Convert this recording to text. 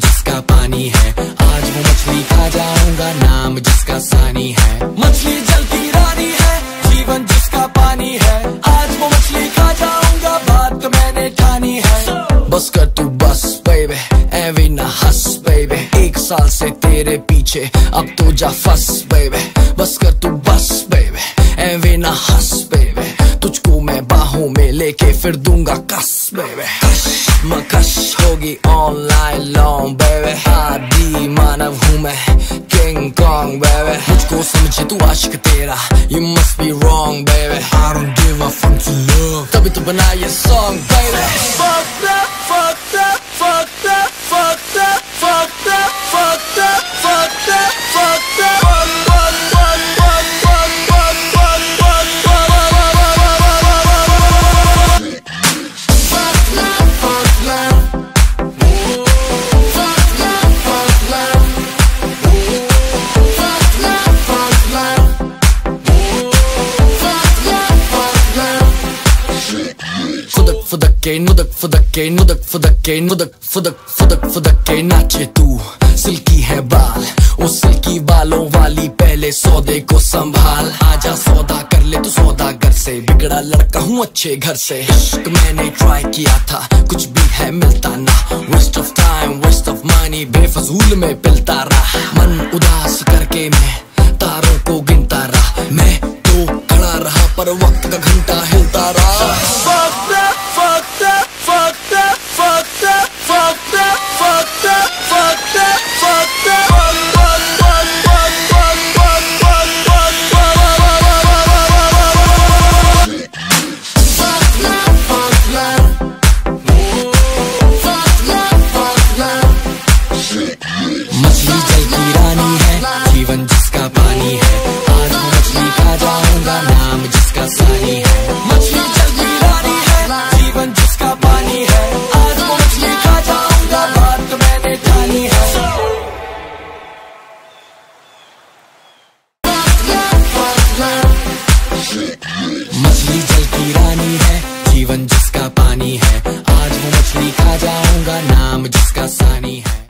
जिसका पानी है, आज वो मछली खा जाऊंगा, नाम जिसका सानी है। मछली जल की रानी है, जीवन जिसका पानी है, आज वो मछली खा जाऊंगा, बात मैंने ठानी है। बस कर तू बस बेबे, एवी ना हंस बेबे, 1 साल से तेरे पीछे अब तो जा फंस बेबे। बस कर तू बस बेबे, एवी ना हंस बेबे, तुझको मैं बाहों में लेके फिर दूंगा कस बेबे। मकश होगी ऑनलाइन लॉन्ग बेबे, आदि मानव हूँ मैं, किंग कॉन्ग बेबे। मुझको समझे तू आशिक तेरा, you must be wrong baby, I don't give a fuck to love, तभी तो बना ये song baby। Fuck that, fuck that, fuck that, fuck that, fuck that, fuck that, fuck that, fuck that, फुदक के नाचे तू, सिल्की है बाल, वो सिल्की बालों वाली, पहले सौदे को संभाल। आजा सौदा कर ले तू सौदागर से, बिगड़ा लड़का हूँ अच्छे घर से। इश्क मैंने ट्राई किया था, कुछ भी है मिलता ना, waste of time waste of money, बेफजूल में पिलता रहा। मन उदास करके मैं तारों को गिनता रहा, मैं तो खड़ा रहा पर वक्त का घंटा हिलता रहा। मछली जल की रानी है, जीवन जिसका पानी है, आज वो मछली खा जाऊंगा, नाम जिसका सानी है। मछली जल की रानी है, जीवन जिसका पानी है, आज वो मछली खा जाऊंगा, बात मैंने ठानी है। मछली जल की रानी है, जीवन जिसका पानी है, आज वो मछली खा जाऊंगा, नाम जिसका सानी है।